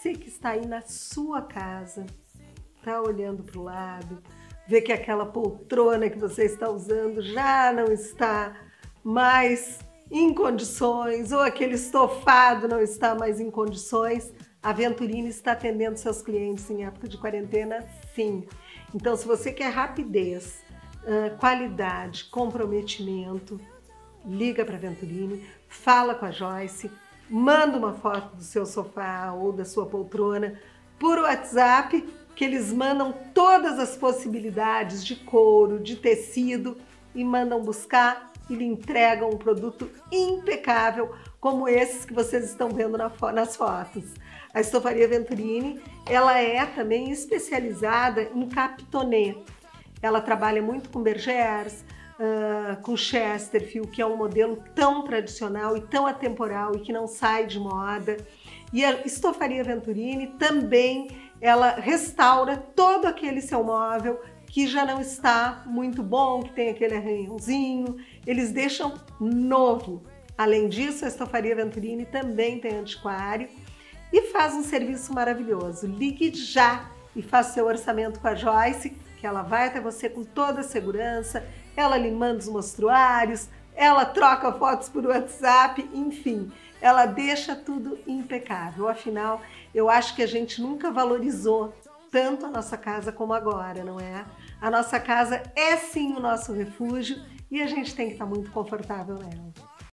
você que está aí na sua casa, está olhando para o lado, vê que aquela poltrona que você está usando já não está mais em condições, ou aquele estofado não está mais em condições, a Venturini está atendendo seus clientes em época de quarentena, sim. Então, se você quer rapidez, qualidade, comprometimento, liga para a Venturini, fala com a Joyce, manda uma foto do seu sofá ou da sua poltrona por WhatsApp, que eles mandam todas as possibilidades de couro, de tecido e mandam buscar e lhe entregam um produto impecável, como esses que vocês estão vendo nas fotos. A Estofaria Venturini, ela é também especializada em capitonê. Ela trabalha muito com bergers, com Chesterfield, que é um modelo tão tradicional e tão atemporal e que não sai de moda. E a Estofaria Venturini também, ela restaura todo aquele seu móvel que já não está muito bom, que tem aquele arranhãozinho, eles deixam novo. Além disso, a Estofaria Venturini também tem antiquário e faz um serviço maravilhoso. Ligue já e faça seu orçamento com a Joyce, que ela vai até você com toda a segurança, ela lhe manda os mostruários, ela troca fotos por WhatsApp, enfim, ela deixa tudo impecável. Afinal, eu acho que a gente nunca valorizou tanto a nossa casa como agora, não é? A nossa casa é sim o nosso refúgio e a gente tem que estar muito confortável nela.